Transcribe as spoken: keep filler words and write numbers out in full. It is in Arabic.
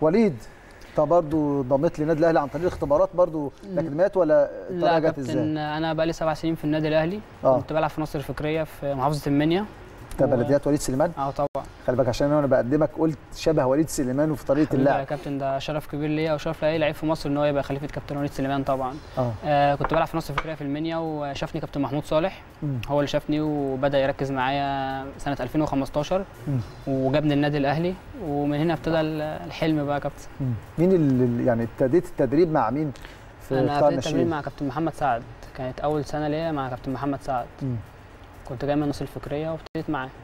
وليد، انت برضه انضميت للنادي الاهلي عن طريق الاختبارات برضه الاكاديميات ولا الطريقه جت ازاي؟ لا انا بقى لي سبع سنين في النادي الاهلي. آه. كنت بلعب في نصر الفكريه في محافظه المنيا. انت بلديات وليد سليمان؟ اه طبعا. خلي بالك عشان انا بقدمك قلت شبه وليد سليمان وفي طريقه اللعب. يا كابتن ده شرف كبير ليا وشرف لاي لعيب في مصر ان هو يبقى خليفه كابتن وليد سليمان طبعا. اه, آه كنت بلعب في نصر الفكريه في المنيا وشافني كابتن محمود صالح. مم. هو اللي شافني وبدا يركز معايا سنه ألفين وخمستاشر. مم. وجابني النادي الاهلي ومن هنا ابتدى الحلم بقى يا كابتن. مين اللي يعني ابتديت التدريب مع مين في انا ابتديت التدريب مع كابتن محمد سعد. كانت اول سنه ليا مع كابتن محمد سعد. مم. كنت جاي من نصر الفكريه وابتديت معاه.